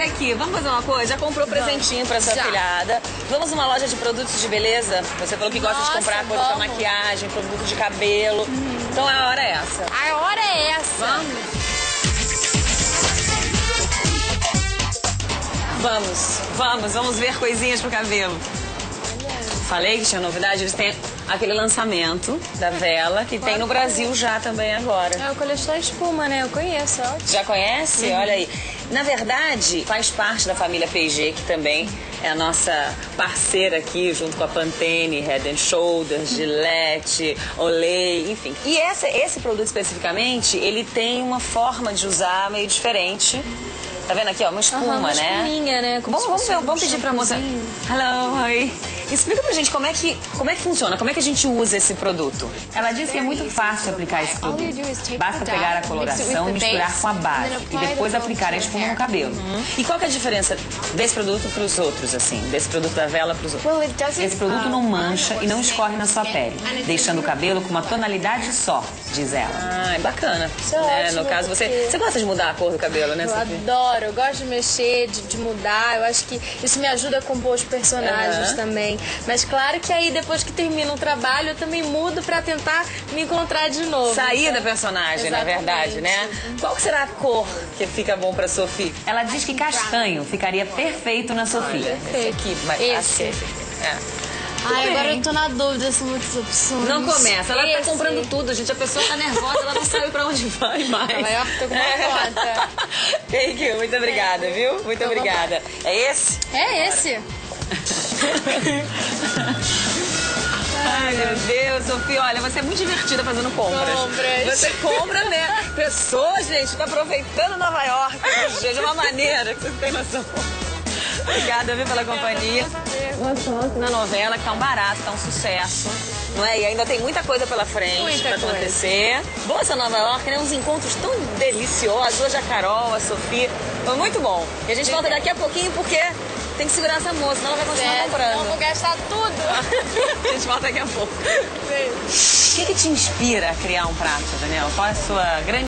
olha aqui, vamos fazer uma coisa? Já comprou presentinho pra sua filhada. Vamos numa loja de produtos de beleza? Você falou que gosta de comprar coisa pra maquiagem, produto de cabelo. Então a hora é essa. A hora é essa. Vamos ver coisinhas pro cabelo. Falei que tinha novidade, eles têm aquele lançamento da vela, que tem no Brasil já também agora. É o coleção espuma, né? Eu conheço, ó. Já conhece? Olha aí. Na verdade, faz parte da família P&G, que também é a nossa parceira aqui, junto com a Pantene, Head and Shoulders, Gillette, Olay, enfim. E esse produto especificamente, ele tem uma forma de usar meio diferente. Tá vendo aqui, ó, uma espuma, uma né? espuminha, né? Vamos pedir pra moça. Hello, oi. Explica pra gente como é que funciona, como é que a gente usa esse produto. Ela diz que é muito fácil aplicar esse produto. Basta pegar a coloração e misturar com a base e depois aplicar a espuma no cabelo. E qual que é a diferença desse produto pros outros, assim? Desse produto da vela pros outros? Esse produto não mancha e não escorre na sua pele, deixando o cabelo com uma tonalidade só, diz ela. Ah, é bacana. Isso é ótimo, no caso, você gosta de mudar a cor do cabelo, né? Eu adoro, eu gosto de mexer, de mudar. Eu acho que isso me ajuda a compor os personagens também. Mas claro que aí depois que termina o trabalho eu também mudo pra tentar me encontrar de novo. Sair da personagem, na verdade, né? Qual que será a cor que fica bom pra Sophie? Ela diz que castanho ficaria perfeito na Sophie. Esse aqui, Esse. Ai, agora eu tô na dúvida, são muitas opções. Não começa, ela tá comprando tudo, gente. A pessoa tá nervosa, ela não sabe pra onde vai mais. Eu tô com uma conta. Thank you, muito obrigada, viu? Muito obrigada. É esse? É esse. Ai, meu Deus, Sophie, olha, você é muito divertida fazendo compras. Você compra, né? Pessoas, gente, tá aproveitando Nova York de uma maneira que você tem noção. Obrigada, viu, pela companhia. Boa sorte na novela, que tá um barato, tá um sucesso. Não é? E ainda tem muita coisa pela frente pra acontecer. Boa essa Nova York, né? Uns encontros tão deliciosos. Hoje a Carol, a Sofia. Foi muito bom. E a gente volta daqui a pouquinho porque tem que segurar essa moça, senão ela vai continuar comprando. Eu vou gastar tudo. A gente volta daqui a pouco. O que te inspira a criar um prato, Daniel? Qual é a sua grande